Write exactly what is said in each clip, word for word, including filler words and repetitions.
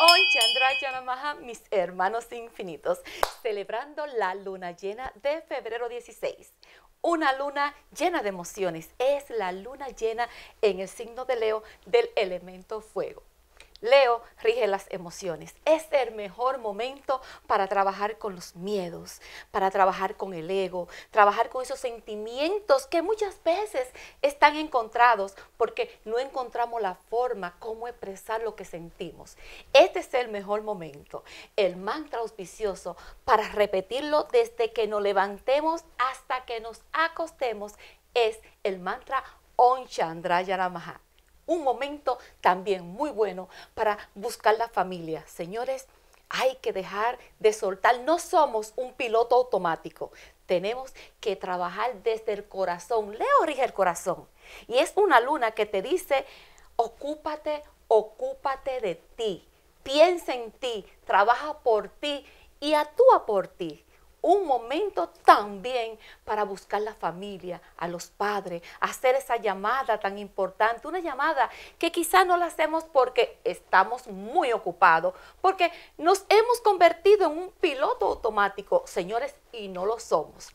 Hoy, Chandraya Namaha, mis hermanos infinitos, celebrando la luna llena de febrero dieciséis. Una luna llena de emociones. Es la luna llena en el signo de Leo del elemento fuego. Leo rige las emociones. Es el mejor momento para trabajar con los miedos, para trabajar con el ego, trabajar con esos sentimientos que muchas veces están encontrados porque no encontramos la forma cómo expresar lo que sentimos. Este es el mejor momento, el mantra auspicioso para repetirlo desde que nos levantemos hasta que nos acostemos es el mantra Om Chandraya Namaha. Un momento también muy bueno para buscar la familia. Señores, hay que dejar de soltar. No somos un piloto automático. Tenemos que trabajar desde el corazón. Leo rige el corazón. Y es una luna que te dice, ocúpate, ocúpate de ti. Piensa en ti, trabaja por ti y actúa por ti. Un momento también para buscar la familia, a los padres, hacer esa llamada tan importante, una llamada que quizás no la hacemos porque estamos muy ocupados, porque nos hemos convertido en un piloto automático, señores, y no lo somos.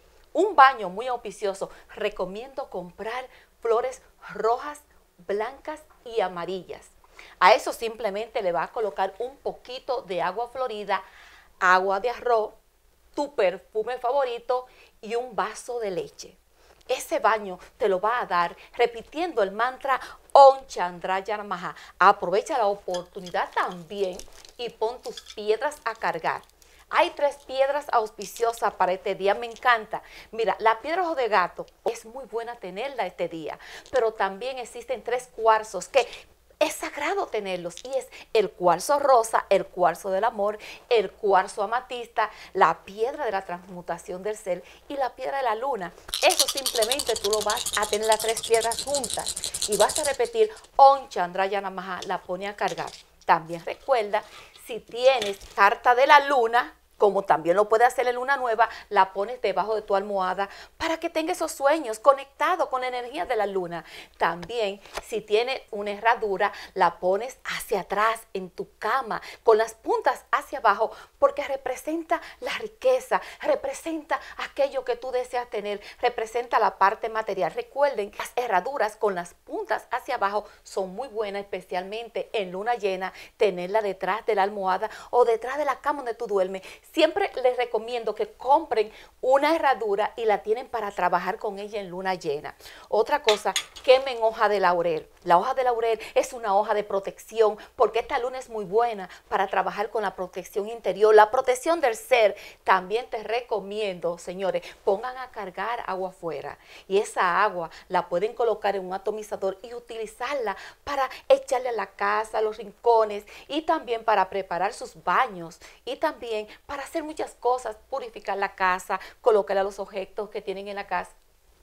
Un baño muy auspicioso, recomiendo comprar flores rojas, blancas y amarillas. A eso simplemente le va a colocar un poquito de agua florida, agua de arroz, tu perfume favorito y un vaso de leche. Ese baño te lo va a dar repitiendo el mantra Om Chandraya Namaha. Aprovecha la oportunidad también y pon tus piedras a cargar. Hay tres piedras auspiciosas para este día, me encanta. Mira, la piedra ojo de gato es muy buena tenerla este día, pero también existen tres cuarzos que es sagrado tenerlos y es el cuarzo rosa, el cuarzo del amor, el cuarzo amatista, la piedra de la transmutación del ser y la piedra de la luna. Eso simplemente tú lo vas a tener las tres piedras juntas y vas a repetir Om Chandraya Namaha, la pone a cargar. También recuerda, si tienes carta de la luna, como también lo puedes hacer en luna nueva, la pones debajo de tu almohada para que tenga esos sueños conectados con la energía de la luna. También, si tienes una herradura, la pones hacia atrás en tu cama, con las puntas hacia abajo, porque representa la riqueza, representa aquello que tú deseas tener, representa la parte material. Recuerden, las herraduras con las puntas hacia abajo son muy buenas, especialmente en luna llena, tenerla detrás de la almohada o detrás de la cama donde tú duermes. Siempre les recomiendo que compren una herradura y la tienen para trabajar con ella en luna llena. Otra cosa, quemen hoja de laurel. La hoja de laurel es una hoja de protección porque esta luna es muy buena para trabajar con la protección interior, la protección del ser. También te recomiendo, señores, pongan a cargar agua afuera y esa agua la pueden colocar en un atomizador y utilizarla para echarle a la casa, a los rincones y también para preparar sus baños y también para hacer muchas cosas, purificar la casa, colocar a los objetos que tienen en la casa.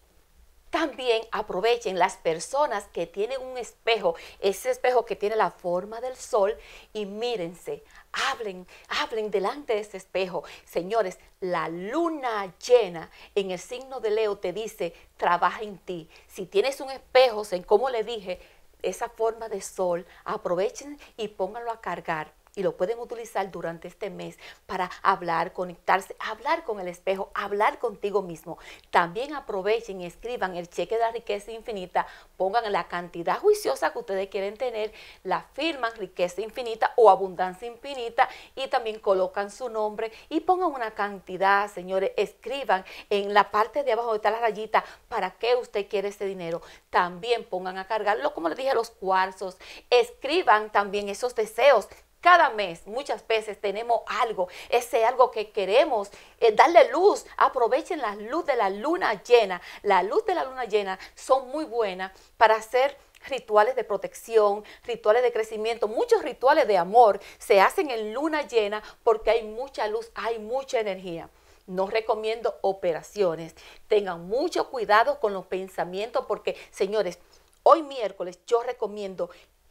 También aprovechen las personas que tienen un espejo, ese espejo que tiene la forma del sol y mírense, hablen, hablen delante de ese espejo. Señores, la luna llena en el signo de Leo te dice, trabaja en ti. Si tienes un espejo, como le dije, esa forma de sol, aprovechen y pónganlo a cargar. Y lo pueden utilizar durante este mes para hablar, conectarse, hablar con el espejo, hablar contigo mismo. También aprovechen y escriban el cheque de la riqueza infinita, pongan la cantidad juiciosa que ustedes quieren tener, la firman riqueza infinita o abundancia infinita y también colocan su nombre y pongan una cantidad, señores, escriban en la parte de abajo donde está la rayita para qué usted quiere ese dinero. También pongan a cargarlo, como les dije, los cuarzos, escriban también esos deseos. Cada mes, muchas veces tenemos algo, ese algo que queremos eh, darle luz. Aprovechen la luz de la luna llena. La luz de la luna llena son muy buenas para hacer rituales de protección, rituales de crecimiento. Muchos rituales de amor se hacen en luna llena porque hay mucha luz, hay mucha energía. No recomiendo operaciones. Tengan mucho cuidado con los pensamientos porque, señores, hoy miércoles yo recomiendo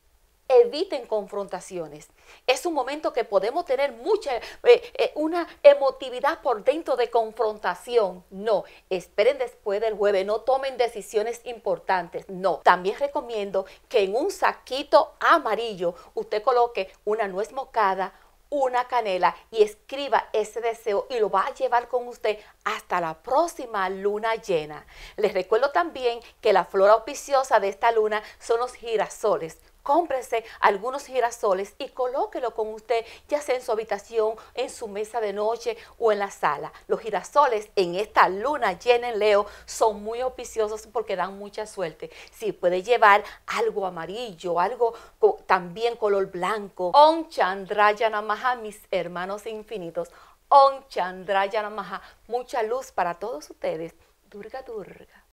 eviten confrontaciones. Es un momento que podemos tener mucha, eh, eh, una emotividad por dentro de confrontación. No, esperen después del jueves, no tomen decisiones importantes. No, también recomiendo que en un saquito amarillo usted coloque una nuez moscada, una canela y escriba ese deseo y lo va a llevar con usted hasta la próxima luna llena. Les recuerdo también que la flor auspiciosa de esta luna son los girasoles. Cómprese algunos girasoles y colóquelo con usted, ya sea en su habitación, en su mesa de noche o en la sala. Los girasoles en esta luna llena en Leo son muy auspiciosos porque dan mucha suerte. Si puede llevar algo amarillo, algo también color blanco. Om Chandraya Namaha, mis hermanos infinitos. Om Chandraya Namaha. Mucha luz para todos ustedes. Durga Durga.